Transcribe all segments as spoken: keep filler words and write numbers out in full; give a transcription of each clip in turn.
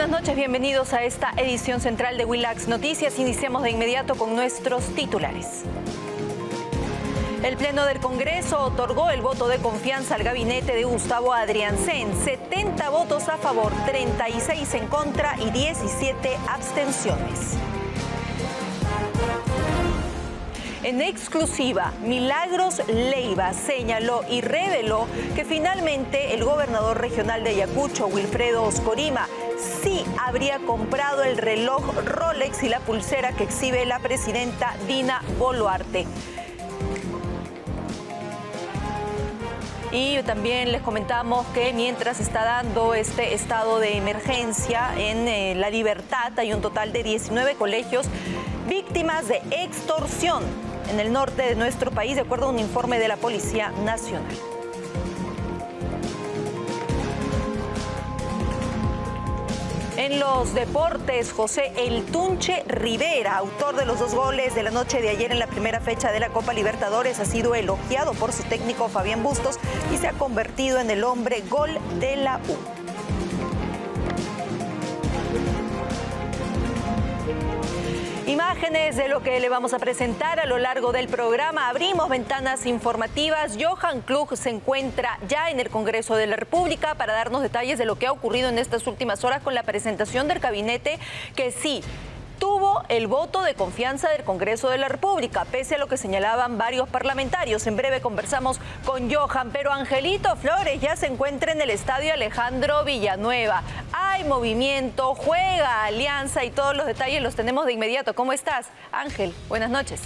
buenas noches, bienvenidos a esta edición central de Willax Noticias. Iniciamos de inmediato con nuestros titulares. El Pleno del Congreso otorgó el voto de confianza al gabinete de Gustavo Adriancén. setenta votos a favor, treinta y seis en contra y diecisiete abstenciones. En exclusiva, Milagros Leiva señaló y reveló que finalmente el gobernador regional de Ayacucho, Wilfredo Oscorima, sí habría comprado el reloj Rolex y la pulsera que exhibe la presidenta Dina Boluarte. Y también les comentamos que mientras está dando este estado de emergencia en eh, La Libertad, hay un total de diecinueve colegios víctimas de extorsión en el norte de nuestro país, de acuerdo a un informe de la Policía Nacional. En los deportes, José El Tunche Rivera, autor de los dos goles de la noche de ayer en la primera fecha de la Copa Libertadores, ha sido elogiado por su técnico Fabián Bustos y se ha convertido en el hombre gol de la U. Imágenes de lo que le vamos a presentar a lo largo del programa. Abrimos ventanas informativas. Johan Klug se encuentra ya en el Congreso de la República para darnos detalles de lo que ha ocurrido en estas últimas horas con la presentación del gabinete que sí tuvo el voto de confianza del Congreso de la República, pese a lo que señalaban varios parlamentarios. En breve conversamos con Johan, pero Angelito Flores ya se encuentra en el Estadio Alejandro Villanueva. Hay movimiento, juega Alianza y todos los detalles los tenemos de inmediato. ¿Cómo estás, Ángel? Buenas noches.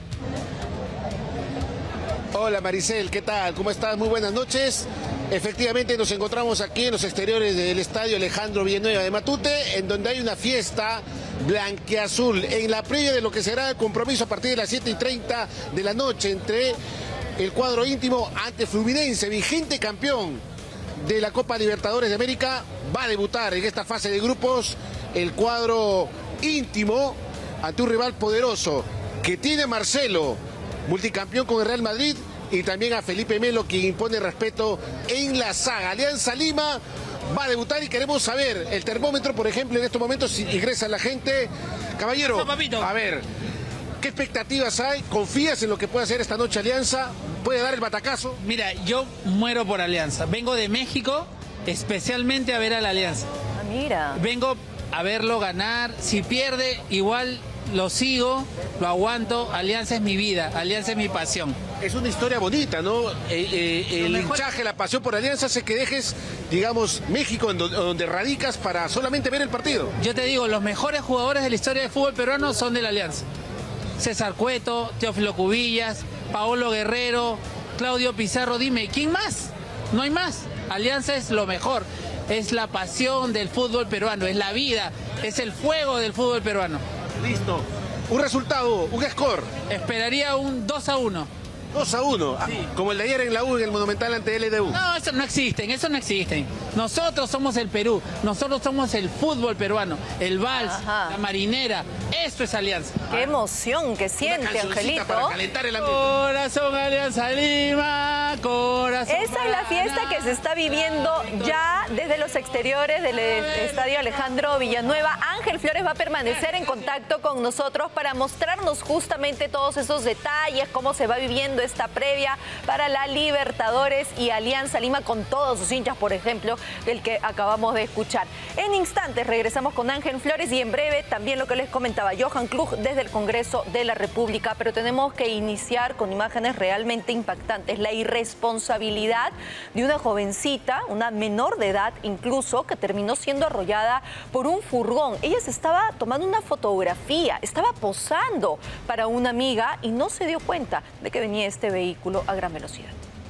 Hola Maricel, ¿qué tal? ¿Cómo estás? Muy buenas noches. Efectivamente nos encontramos aquí en los exteriores del Estadio Alejandro Villanueva de Matute, en donde hay una fiesta blanqueazul, en la previa de lo que será el compromiso a partir de las siete y treinta de la noche entre el cuadro íntimo ante Fluminense, vigente campeón de la Copa Libertadores de América. Va a debutar en esta fase de grupos el cuadro íntimo ante un rival poderoso que tiene Marcelo, multicampeón con el Real Madrid, y también a Felipe Melo, quien impone respeto en la saga. Alianza Lima va a debutar y queremos saber el termómetro, por ejemplo, en estos momentos si ingresa la gente. Caballero, a ver, ¿qué expectativas hay? ¿Confías en lo que puede hacer esta noche Alianza? ¿Puede dar el batacazo? Mira, yo muero por Alianza. Vengo de México especialmente a ver a la Alianza. Ah, mira. Vengo a verlo ganar. Si pierde, igual lo sigo, lo aguanto. Alianza es mi vida, Alianza es mi pasión. Es una historia bonita, ¿no? Eh, eh, el mejor... hinchaje, la pasión por Alianza hace que dejes, digamos, México en donde, donde radicas para solamente ver el partido. Yo te digo, los mejores jugadores de la historia del fútbol peruano son de la Alianza. César Cueto, Teófilo Cubillas, Paolo Guerrero, Claudio Pizarro. Dime, ¿quién más? No hay más. Alianza es lo mejor. Es la pasión del fútbol peruano, es la vida, es el fuego del fútbol peruano. Listo. Un resultado, un score. Esperaría un dos a uno. dos a uno, sí. Como el de ayer en la U, en el Monumental ante L D U. No, eso no existen, eso no existen. Nosotros somos el Perú, nosotros somos el fútbol peruano, el vals, Ajá. la marinera, eso es Alianza. Qué emoción que siente, Angelito. Para calentar el ambiente. Corazón Alianza Lima, corazón. Esa es la fiesta que se está viviendo ya desde los exteriores del Estadio Alejandro Villanueva. Ángel Flores va a permanecer en contacto con nosotros para mostrarnos justamente todos esos detalles, cómo se va viviendo esta previa para la Libertadores y Alianza Lima con todos sus hinchas, por ejemplo, el que acabamos de escuchar. En instantes regresamos con Ángel Flores y en breve también lo que les comentaba Johan Klug desde el Congreso de la República, pero tenemos que iniciar con imágenes realmente impactantes. La irresponsabilidad de una jovencita, una menor de edad incluso, que terminó siendo arrollada por un furgón. Ella se estaba tomando una fotografía, estaba posando para una amiga y no se dio cuenta de que venía este vehículo a gran velocidad.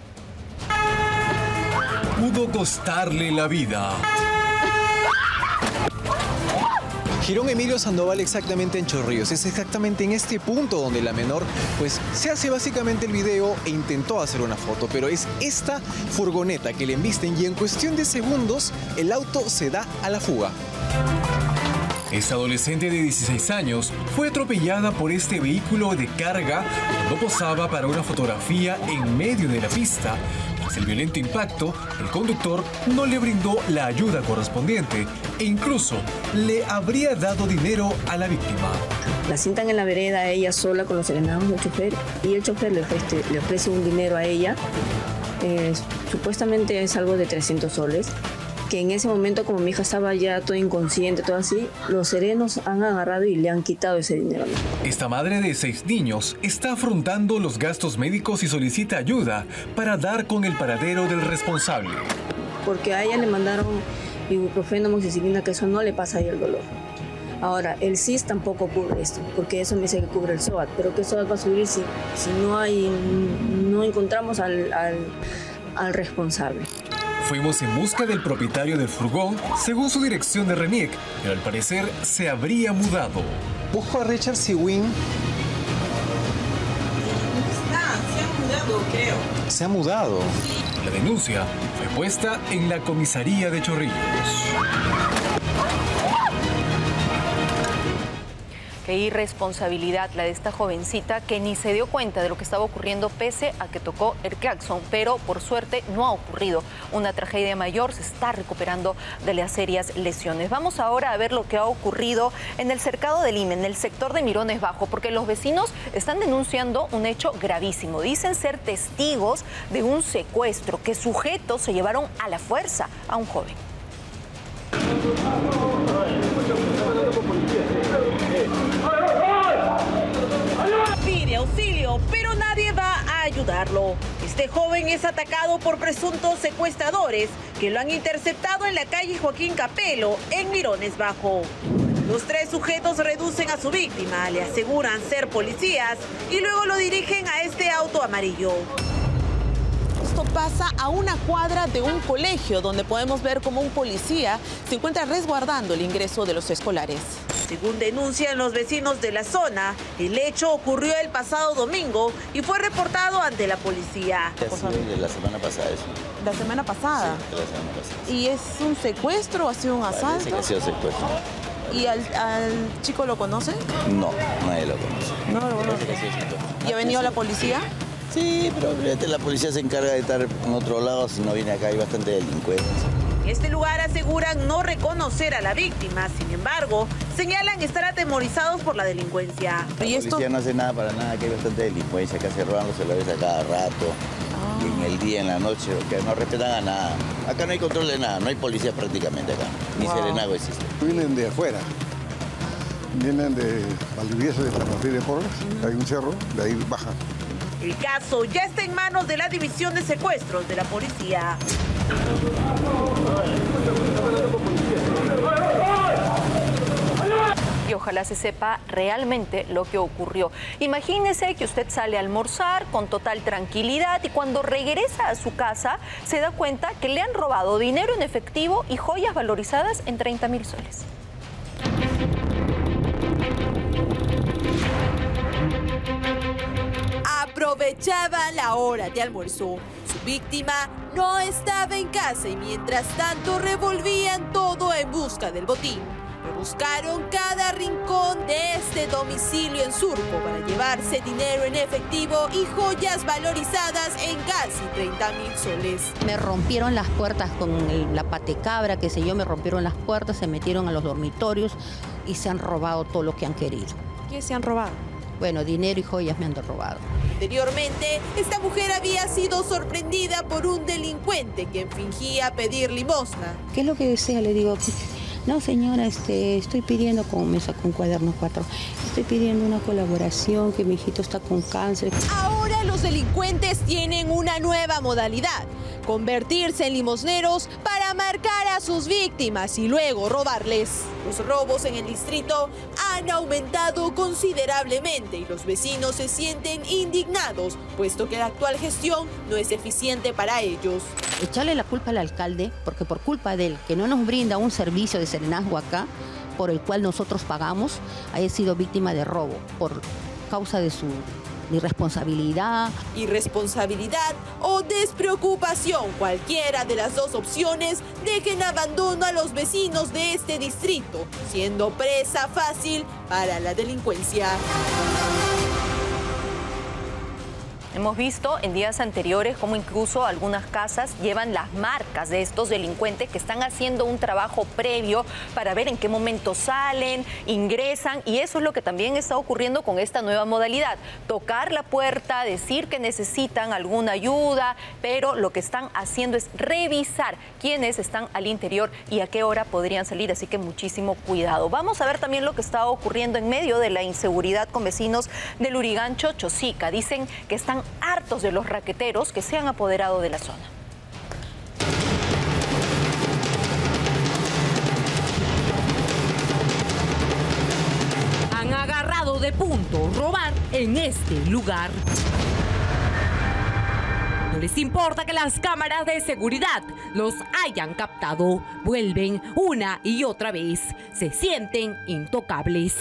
Pudo costarle la vida. Girón Emilio Sandoval exactamente en Chorrillos. Es exactamente en este punto donde la menor pues se hace básicamente el video e intentó hacer una foto, pero es esta furgoneta que le embisten y en cuestión de segundos el auto se da a la fuga. Esta adolescente de dieciséis años fue atropellada por este vehículo de carga cuando posaba para una fotografía en medio de la pista, Tras el violento impacto, el conductor no le brindó la ayuda correspondiente e incluso le habría dado dinero a la víctima. La sientan en la vereda a ella sola con los serenados del chofer y el chofer le ofrece, le ofrece un dinero a ella. Eh, supuestamente es algo de trescientos soles, que en ese momento, como mi hija estaba ya toda inconsciente, todo así, los serenos han agarrado y le han quitado ese dinero. Esta madre de seis niños está afrontando los gastos médicos y solicita ayuda para dar con el paradero del responsable. Porque a ella le mandaron ibuprofeno, amoxicilina, que eso no le pasa ahí el dolor. Ahora, el S I S tampoco cubre esto, porque eso me dice que cubre el S O A T, pero ¿qué S O A T va a subir si, si no hay, no encontramos al, al, al responsable? Fuimos en busca del propietario del furgón, según su dirección de RENIEC, pero al parecer se habría mudado. Busco a Richard Siwin. Ah, se ha mudado, creo. Se ha mudado. La denuncia fue puesta en la comisaría de Chorrillos. Qué irresponsabilidad la de esta jovencita que ni se dio cuenta de lo que estaba ocurriendo pese a que tocó el claxon, pero por suerte no ha ocurrido una tragedia mayor, se está recuperando de las serias lesiones. Vamos ahora a ver lo que ha ocurrido en el cercado de Lima, en el sector de Mirones Bajo, porque los vecinos están denunciando un hecho gravísimo. Dicen ser testigos de un secuestro, que sujetos se llevaron a la fuerza a un joven. Pide auxilio, pero nadie va a ayudarlo. Este joven es atacado por presuntos secuestradores que lo han interceptado en la calle Joaquín Capelo, en Mirones Bajo. Los tres sujetos reducen a su víctima, le aseguran ser policías y luego lo dirigen a este auto amarillo. Esto pasa a una cuadra de un colegio donde podemos ver cómo un policía se encuentra resguardando el ingreso de los escolares. Según denuncian los vecinos de la zona, el hecho ocurrió el pasado domingo y fue reportado ante la policía. De la semana pasada eso. ¿La semana pasada? Sí, de la semana pasada. ¿Y es un secuestro o ha sido un asalto? Parece que ha sido secuestro. ¿Y al, al chico lo conoce? No, nadie lo conoce. No lo conoce. ¿Y ha venido la policía? Sí, pero fíjate, la policía se encarga de estar en otro lado, si no viene acá hay bastante delincuencia. En este lugar aseguran no reconocer a la víctima, sin embargo, señalan estar atemorizados por la delincuencia. La ¿Y policía esto? no hace nada para nada, que hay bastante delincuencia, acá se roban los celulares a cada rato, Ah. y en el día, en la noche, que no respetan a nada. Acá no hay control de nada, no hay policía prácticamente acá, ni Wow. serenazgo existe. Vienen de afuera, vienen de Valdivieso, de San Martín de Porras, hay un cerro, de ahí bajan. El caso ya está en manos de la División de Secuestros de la policía. Y ojalá se sepa realmente lo que ocurrió. Imagínese que usted sale a almorzar con total tranquilidad y cuando regresa a su casa se da cuenta que le han robado dinero en efectivo y joyas valorizadas en treinta mil soles. Aprovechaba la hora de almuerzo. Su víctima no estaba en casa y mientras tanto revolvían todo en busca del botín. Buscaron cada rincón de este domicilio en Surco para llevarse dinero en efectivo y joyas valorizadas en casi treinta mil soles. Me rompieron las puertas con el, la patecabra, qué sé yo, me rompieron las puertas, se metieron a los dormitorios y se han robado todo lo que han querido. ¿Qué se han robado? Bueno, dinero y joyas me han robado. Anteriormente, esta mujer había sido sorprendida por un delincuente quien fingía pedir limosna. ¿Qué es lo que desea? Le digo, no señora, este, estoy pidiendo, como me sacó un cuaderno cuatro, estoy pidiendo una colaboración, que mi hijito está con cáncer. Ahora los delincuentes tienen una nueva modalidad, convertirse en limosneros para marcar a sus víctimas y luego robarles. Los robos en el distrito han aumentado considerablemente y los vecinos se sienten indignados, puesto que la actual gestión no es eficiente para ellos. Echarle la culpa al alcalde, porque por culpa de él, que no nos brinda un servicio de serenazgo acá, por el cual nosotros pagamos, haya sido víctima de robo, por causa de su irresponsabilidad. Irresponsabilidad o despreocupación, cualquiera de las dos opciones dejen abandono a los vecinos de este distrito, siendo presa fácil para la delincuencia. Hemos visto en días anteriores cómo incluso algunas casas llevan las marcas de estos delincuentes que están haciendo un trabajo previo para ver en qué momento salen, ingresan, y eso es lo que también está ocurriendo con esta nueva modalidad. Tocar la puerta, decir que necesitan alguna ayuda, pero lo que están haciendo es revisar quiénes están al interior y a qué hora podrían salir, así que muchísimo cuidado. Vamos a ver también lo que está ocurriendo en medio de la inseguridad con vecinos del Lurigancho, Chosica. Dicen que están hartos de los raqueteros que se han apoderado de la zona. Han agarrado de punto robar en este lugar. No les importa que las cámaras de seguridad los hayan captado. Vuelven una y otra vez. Se sienten intocables.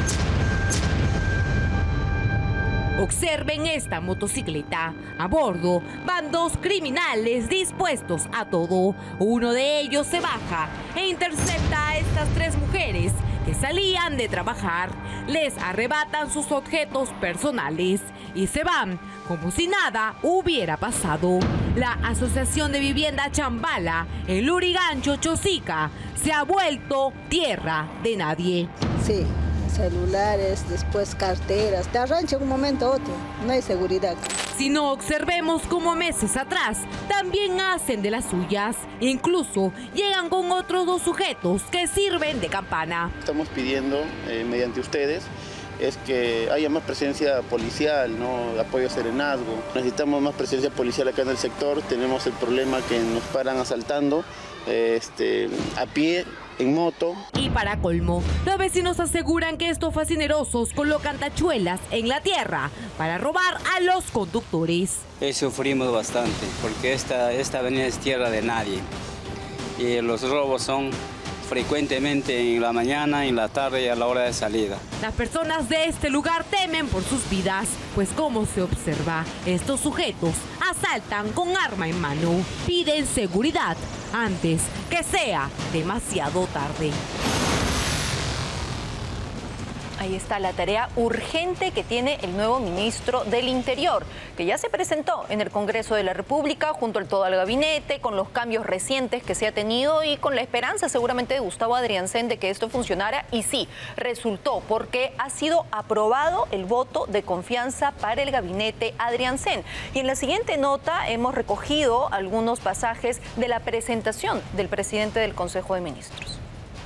Observen esta motocicleta. A bordo van dos criminales dispuestos a todo. Uno de ellos se baja e intercepta a estas tres mujeres que salían de trabajar. Les arrebatan sus objetos personales y se van como si nada hubiera pasado. La Asociación de Vivienda Chambala, el Lurigancho, Chosica, se ha vuelto tierra de nadie. Sí. Celulares, después carteras, te arranchan un momento a otro, no hay seguridad. Si no, observemos cómo meses atrás también hacen de las suyas. Incluso llegan con otros dos sujetos que sirven de campana. Estamos pidiendo, eh, mediante ustedes, es que haya más presencia policial, ¿no? Apoyo a serenazgo. Necesitamos más presencia policial acá en el sector. Tenemos el problema que nos paran asaltando este, a pie, en moto. Y para colmo, los vecinos aseguran que estos fascinerosos colocan tachuelas en la tierra para robar a los conductores. Eh, sufrimos bastante porque esta, esta avenida es tierra de nadie y los robos son frecuentemente en la mañana, en la tarde y a la hora de salida. Las personas de este lugar temen por sus vidas, pues como se observa, estos sujetos asaltan con arma en mano. Piden seguridad antes que sea demasiado tarde. Ahí está la tarea urgente que tiene el nuevo ministro del Interior, que ya se presentó en el Congreso de la República junto al todo el gabinete, con los cambios recientes que se ha tenido y con la esperanza seguramente de Gustavo Adriancén de que esto funcionara. Y sí, resultó, porque ha sido aprobado el voto de confianza para el gabinete Adriancén. Y en la siguiente nota hemos recogido algunos pasajes de la presentación del presidente del Consejo de Ministros.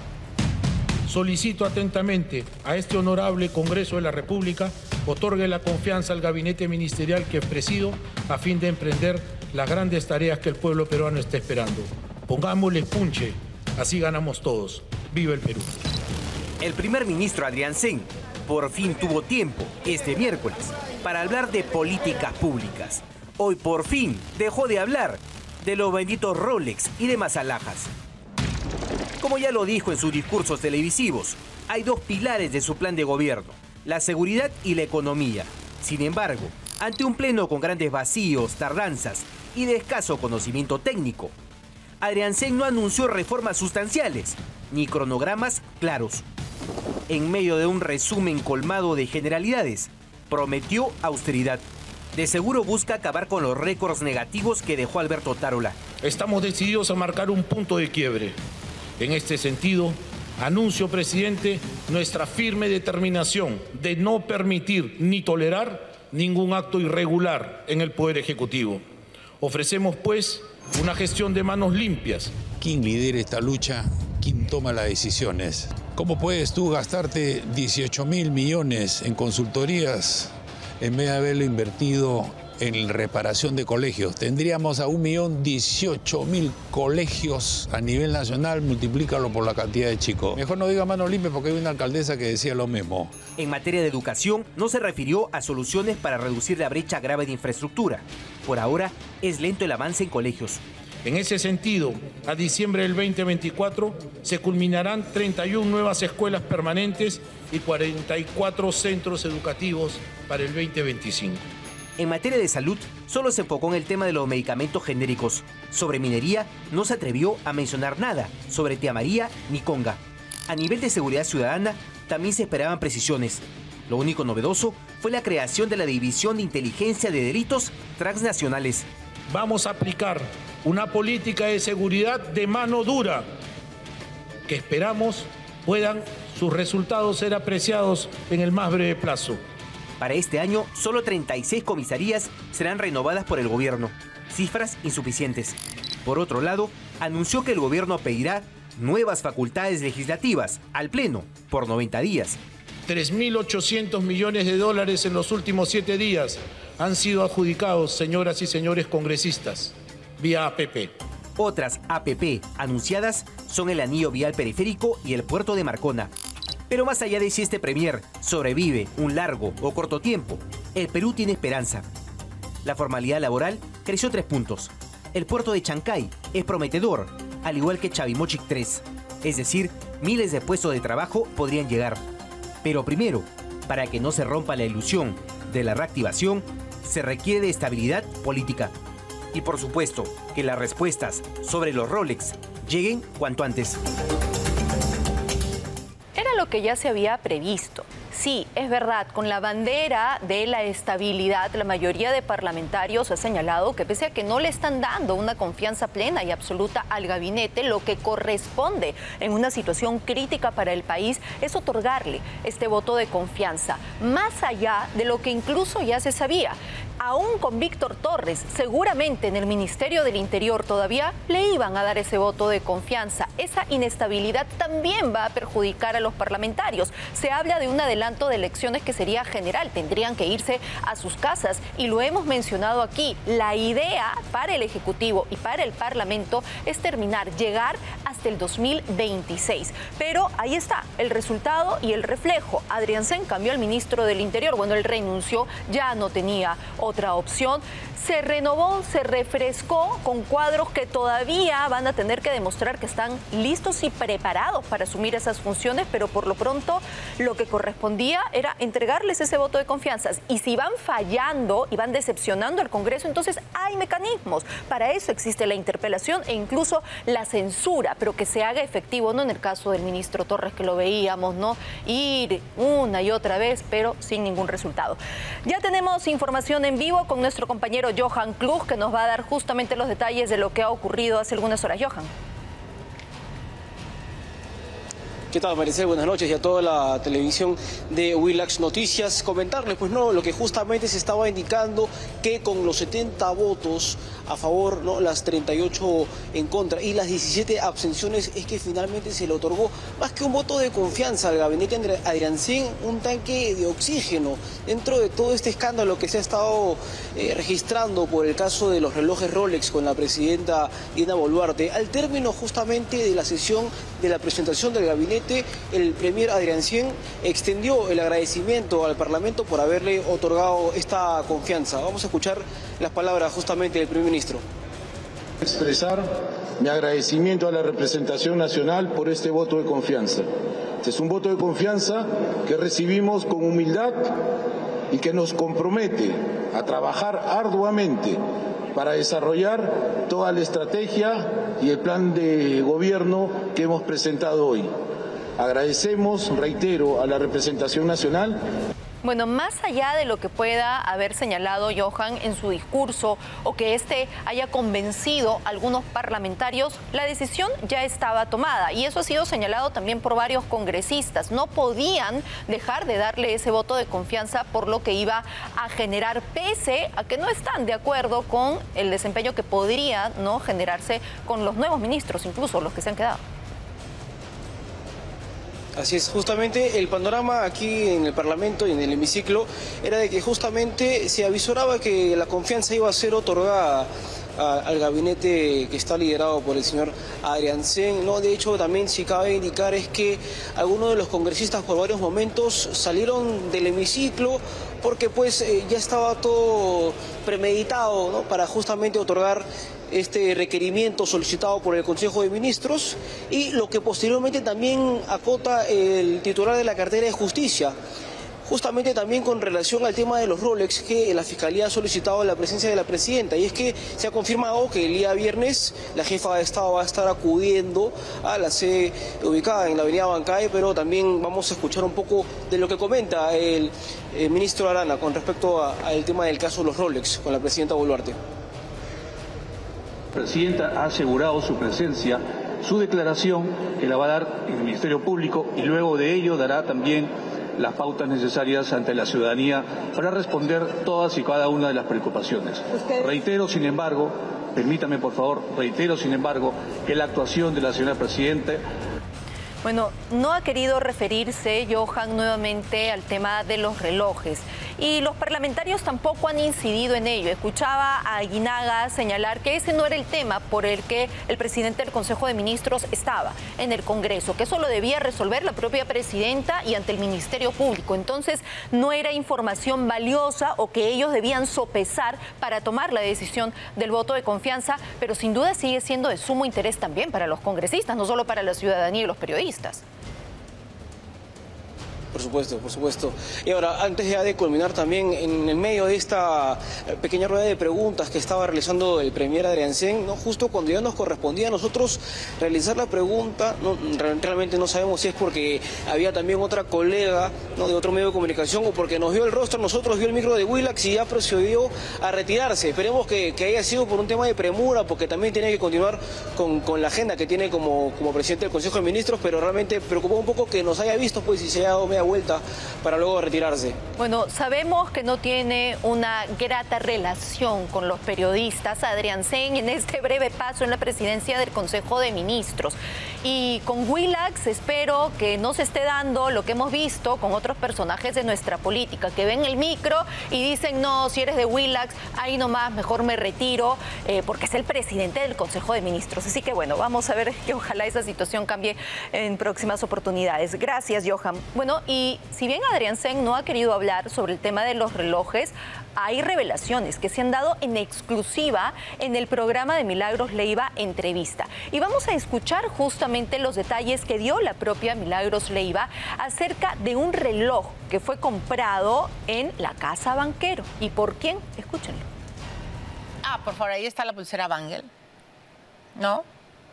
Solicito atentamente a este honorable Congreso de la República otorgue la confianza al gabinete ministerial que presido a fin de emprender las grandes tareas que el pueblo peruano está esperando. Pongámosle punche, así ganamos todos. ¡Viva el Perú! El primer ministro Adriancén por fin tuvo tiempo este miércoles para hablar de políticas públicas. Hoy por fin dejó de hablar de los benditos Rolex y demás alhajas. Como ya lo dijo en sus discursos televisivos, hay dos pilares de su plan de gobierno, la seguridad y la economía. Sin embargo, ante un pleno con grandes vacíos, tardanzas y de escaso conocimiento técnico, Adriancén no anunció reformas sustanciales ni cronogramas claros. En medio de un resumen colmado de generalidades, prometió austeridad. De seguro busca acabar con los récords negativos que dejó Alberto Tarola. Estamos decididos a marcar un punto de quiebre. En este sentido, anuncio, presidente, nuestra firme determinación de no permitir ni tolerar ningún acto irregular en el Poder Ejecutivo. Ofrecemos, pues, una gestión de manos limpias. ¿Quién lidera esta lucha? ¿Quién toma las decisiones? ¿Cómo puedes tú gastarte dieciocho mil millones en consultorías en vez de haberlo invertido en reparación de colegios? Tendríamos a un millón dieciocho mil colegios a nivel nacional, multiplícalo por la cantidad de chicos. Mejor no diga mano limpia porque hay una alcaldesa que decía lo mismo. En materia de educación, no se refirió a soluciones para reducir la brecha grave de infraestructura. Por ahora, es lento el avance en colegios. En ese sentido, a diciembre del veinte veinticuatro se culminarán treinta y una nuevas escuelas permanentes y cuarenta y cuatro centros educativos para el veinte veinticinco. En materia de salud, solo se enfocó en el tema de los medicamentos genéricos. Sobre minería, no se atrevió a mencionar nada sobre Tía María ni Conga. A nivel de seguridad ciudadana, también se esperaban precisiones. Lo único novedoso fue la creación de la División de Inteligencia de Delitos Transnacionales. Vamos a aplicar una política de seguridad de mano dura que esperamos puedan sus resultados ser apreciados en el más breve plazo. Para este año, solo treinta y seis comisarías serán renovadas por el gobierno, cifras insuficientes. Por otro lado, anunció que el gobierno pedirá nuevas facultades legislativas al Pleno por noventa días. tres mil ochocientos millones de dólares en los últimos siete días han sido adjudicados, señoras y señores congresistas, vía A P P. Otras A P P anunciadas son el anillo vial periférico y el puerto de Marcona. Pero más allá de si este premier sobrevive un largo o corto tiempo, el Perú tiene esperanza. La formalidad laboral creció tres puntos. El puerto de Chancay es prometedor, al igual que Chavimochic tres. Es decir, miles de puestos de trabajo podrían llegar. Pero primero, para que no se rompa la ilusión de la reactivación, se requiere de estabilidad política. Y por supuesto, que las respuestas sobre los Rolex lleguen cuanto antes. Era lo que ya se había previsto. Sí, es verdad, con la bandera de la estabilidad, la mayoría de parlamentarios ha señalado que pese a que no le están dando una confianza plena y absoluta al gabinete, lo que corresponde en una situación crítica para el país es otorgarle este voto de confianza, más allá de lo que incluso ya se sabía. Aún con Víctor Torres, seguramente en el Ministerio del Interior todavía le iban a dar ese voto de confianza. Esa inestabilidad también va a perjudicar a los parlamentarios. Se habla de un adelanto de elecciones que sería general, tendrían que irse a sus casas y lo hemos mencionado aquí. La idea para el Ejecutivo y para el Parlamento es terminar, llegar hasta el dos mil veintiséis. Pero ahí está el resultado y el reflejo. Adriancén cambió al ministro del Interior. Bueno, él renunció, ya no tenía otra opción. Se renovó, se refrescó con cuadros que todavía van a tener que demostrar que están listos y preparados para asumir esas funciones, pero por lo pronto lo que correspondía era entregarles ese voto de confianza. Y si van fallando y van decepcionando al Congreso, entonces hay mecanismos. Para eso existe la interpelación e incluso la censura, pero que se haga efectivo, no en el caso del ministro Torres, que lo veíamos, ¿no? Ir una y otra vez, pero sin ningún resultado. Ya tenemos información en vivo con nuestro compañero Johan Klug, que nos va a dar justamente los detalles de lo que ha ocurrido hace algunas horas. Johan. ¿Qué tal, Maricel? Buenas noches y a toda la televisión de Willax Noticias. Comentarles, pues no, lo que justamente se estaba indicando, que con los setenta votos a favor, ¿no?, las treinta y ocho en contra y las diecisiete abstenciones, es que finalmente se le otorgó más que un voto de confianza al gabinete de Adriancén, un tanque de oxígeno dentro de todo este escándalo que se ha estado eh, registrando por el caso de los relojes Rolex con la presidenta Dina Boluarte. Al término justamente de la sesión de la presentación del gabinete, el premier Adriancén extendió el agradecimiento al Parlamento por haberle otorgado esta confianza. Vamos a escuchar las palabras justamente del primer ministro. Expresar mi agradecimiento a la representación nacional por este voto de confianza. Este es un voto de confianza que recibimos con humildad y que nos compromete a trabajar arduamente para desarrollar toda la estrategia y el plan de gobierno que hemos presentado hoy. Agradecemos, reitero, a la representación nacional. Bueno, más allá de lo que pueda haber señalado Johan en su discurso o que este haya convencido a algunos parlamentarios, la decisión ya estaba tomada y eso ha sido señalado también por varios congresistas. No podían dejar de darle ese voto de confianza por lo que iba a generar, pese a que no están de acuerdo con el desempeño que podría, ¿no?, generarse con los nuevos ministros, incluso los que se han quedado. Así es, justamente el panorama aquí en el Parlamento y en el hemiciclo era de que justamente se avisoraba que la confianza iba a ser otorgada a, al gabinete que está liderado por el señor Adriancén, ¿no? De hecho, también si cabe indicar es que algunos de los congresistas por varios momentos salieron del hemiciclo porque pues eh, ya estaba todo premeditado, ¿no?, para justamente otorgar este requerimiento solicitado por el Consejo de Ministros, y lo que posteriormente también acota el titular de la cartera de Justicia, justamente también con relación al tema de los Rolex que la Fiscalía ha solicitado la presencia de la presidenta. Y es que se ha confirmado que el día viernes la jefa de Estado va a estar acudiendo a la sede ubicada en la avenida Bancay, pero también vamos a escuchar un poco de lo que comenta el, el ministro Arana con respecto al tema del caso de los Rolex con la presidenta Boluarte. La presidenta ha asegurado su presencia, su declaración que la va a dar el Ministerio Público y luego de ello dará también las pautas necesarias ante la ciudadanía para responder todas y cada una de las preocupaciones. ¿Usted? Reitero, sin embargo, permítame por favor, reitero sin embargo que la actuación de la señora presidenta... Bueno, no ha querido referirse, Johan, nuevamente al tema de los relojes. Y los parlamentarios tampoco han incidido en ello. Escuchaba a Aguinaga señalar que ese no era el tema por el que el presidente del Consejo de Ministros estaba en el Congreso, que eso lo debía resolver la propia presidenta y ante el Ministerio Público. Entonces, no era información valiosa o que ellos debían sopesar para tomar la decisión del voto de confianza, pero sin duda sigue siendo de sumo interés también para los congresistas, no solo para la ciudadanía y los periodistas. Por supuesto, por supuesto. Y ahora, antes ya de culminar también, en el medio de esta pequeña rueda de preguntas que estaba realizando el premier Adriancén, ¿no? Justo cuando ya nos correspondía a nosotros realizar la pregunta, no, realmente no sabemos si es porque había también otra colega, ¿no?, de otro medio de comunicación, o porque nos vio el rostro, nosotros vio el micro de Willax y ya procedió a retirarse. Esperemos que, que haya sido por un tema de premura, porque también tiene que continuar con, con la agenda que tiene como, como presidente del Consejo de Ministros, pero realmente preocupó un poco que nos haya visto pues y se haya dado media vuelta para luego retirarse. Bueno, sabemos que no tiene una grata relación con los periodistas Adriancén en este breve paso en la presidencia del Consejo de Ministros. Y con Willax espero que no se esté dando lo que hemos visto con otros personajes de nuestra política, que ven el micro y dicen, no, si eres de Willax, ahí nomás, mejor me retiro, eh, porque es el presidente del Consejo de Ministros. Así que bueno, vamos a ver que ojalá esa situación cambie en próximas oportunidades. Gracias, Johan. Bueno, y si bien Adriancén no ha querido hablar sobre el tema de los relojes, hay revelaciones que se han dado en exclusiva en el programa de Milagros Leiva Entrevista. Y vamos a escuchar justamente los detalles que dio la propia Milagros Leiva acerca de un reloj que fue comprado en la Casa Banquero. ¿Y por quién? Escúchenlo. Ah, por favor, ahí está la pulsera Bangle, ¿no?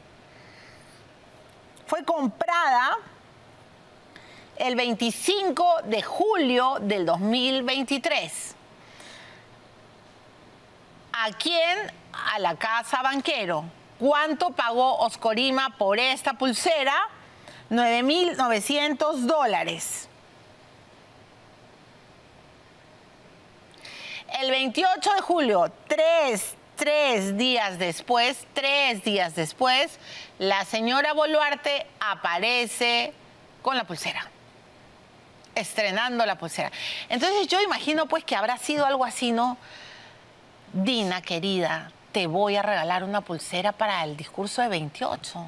Fue comprada el veinticinco de julio del dos mil veintitrés. ¿A quién? A la Casa Banquero. ¿Cuánto pagó Oscorima por esta pulsera? nueve mil novecientos dólares. El veintiocho de julio, tres, tres días después, tres días después, la señora Boluarte aparece con la pulsera, estrenando la pulsera. Entonces yo imagino pues que habrá sido algo así, ¿no? Dina, querida, te voy a regalar una pulsera para el discurso de veintiocho.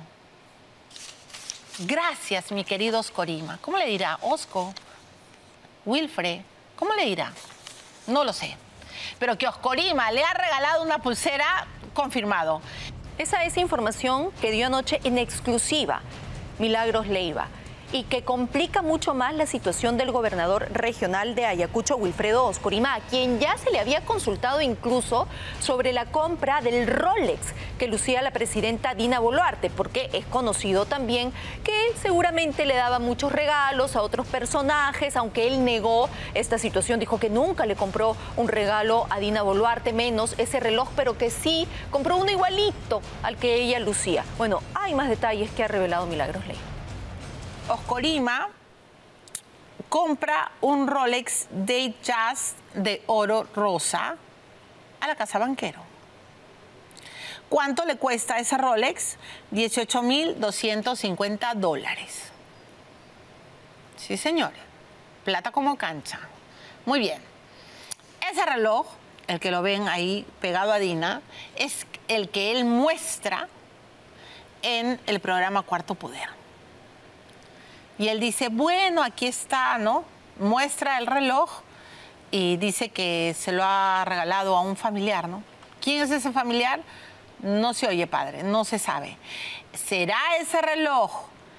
Gracias, mi querido Oscorima. ¿Cómo le dirá? Osco, Wilfred, ¿cómo le dirá? No lo sé. Pero que Oscorima le ha regalado una pulsera, confirmado. Esa es información que dio anoche en exclusiva Milagros Leiva y que complica mucho más la situación del gobernador regional de Ayacucho, Wilfredo Oscorima, a quien ya se le había consultado incluso sobre la compra del Rolex que lucía la presidenta Dina Boluarte, porque es conocido también que seguramente le daba muchos regalos a otros personajes, aunque él negó esta situación, dijo que nunca le compró un regalo a Dina Boluarte, menos ese reloj, pero que sí compró uno igualito al que ella lucía. Bueno, hay más detalles que ha revelado Milagros Leiva. Oscorima compra un Rolex Datejust de oro rosa a la Casa Banquero. ¿Cuánto le cuesta ese Rolex? dieciocho mil doscientos cincuenta dólares. Sí, señor. Plata como cancha. Muy bien. Ese reloj, el que lo ven ahí pegado a Dina, es el que él muestra en el programa Cuarto Poder. Y él dice, bueno, aquí está, ¿no? Muestra el reloj y dice que se lo ha regalado a un familiar, ¿no? ¿Quién es ese familiar? No se oye, padre, no se sabe. ¿Será ese reloj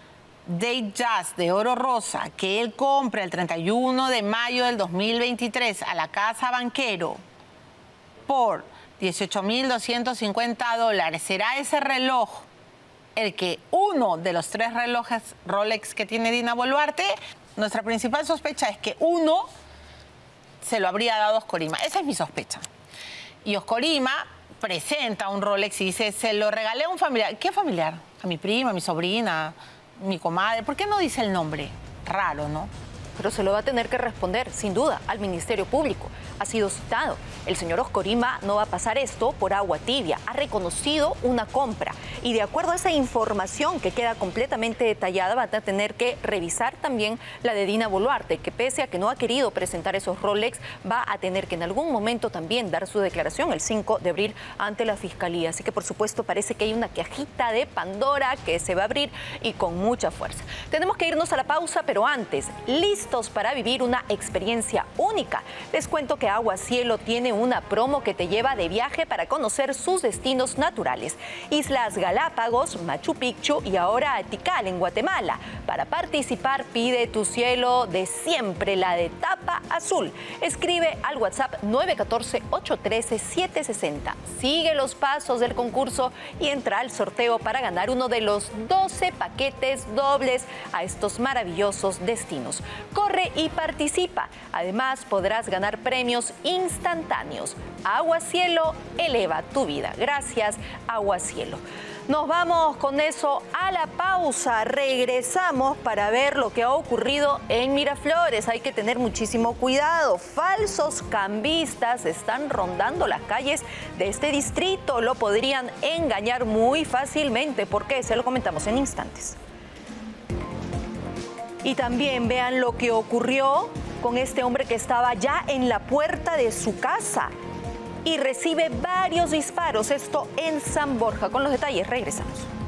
Datejust de oro rosa que él compra el treinta y uno de mayo del dos mil veintitrés a la casa Banquero por dieciocho mil doscientos cincuenta dólares, ¿será ese reloj el que uno de los tres relojes Rolex que tiene Dina Boluarte? Nuestra principal sospecha es que uno se lo habría dado Oscorima. Esa es mi sospecha. Y Oscorima presenta un Rolex y dice, se lo regalé a un familiar. ¿Qué familiar? A mi prima, a mi sobrina, mi comadre. ¿Por qué no dice el nombre? Raro, ¿no? Pero se lo va a tener que responder, sin duda, al Ministerio Público. Ha sido citado. El señor Oscorima no va a pasar esto por agua tibia. Ha reconocido una compra. Y de acuerdo a esa información que queda completamente detallada, va a tener que revisar también la de Dina Boluarte, que pese a que no ha querido presentar esos Rolex, va a tener que en algún momento también dar su declaración el cinco de abril ante la Fiscalía. Así que, por supuesto, parece que hay una cajita de Pandora que se va a abrir y con mucha fuerza. Tenemos que irnos a la pausa, pero antes, listos para vivir una experiencia única. Les cuento que Agua Cielo tiene una promo que te lleva de viaje para conocer sus destinos naturales. Islas Galápagos, Machu Picchu y ahora Tikal en Guatemala. Para participar, pide tu cielo de siempre, la de tapa azul. Escribe al WhatsApp nueve uno cuatro, ocho uno tres, siete seis cero. Sigue los pasos del concurso y entra al sorteo para ganar uno de los doce paquetes dobles a estos maravillosos destinos. Corre y participa. Además, podrás ganar premios instantáneos. Agua Cielo eleva tu vida. Gracias, Agua Cielo. Nos vamos con eso a la pausa. Regresamos para ver lo que ha ocurrido en Miraflores. Hay que tener muchísimo cuidado. Falsos cambistas están rondando las calles de este distrito. Lo podrían engañar muy fácilmente. ¿Por qué? Se lo comentamos en instantes. Y también vean lo que ocurrió con este hombre que estaba ya en la puerta de su casa y recibe varios disparos. Esto en San Borja. Con los detalles regresamos.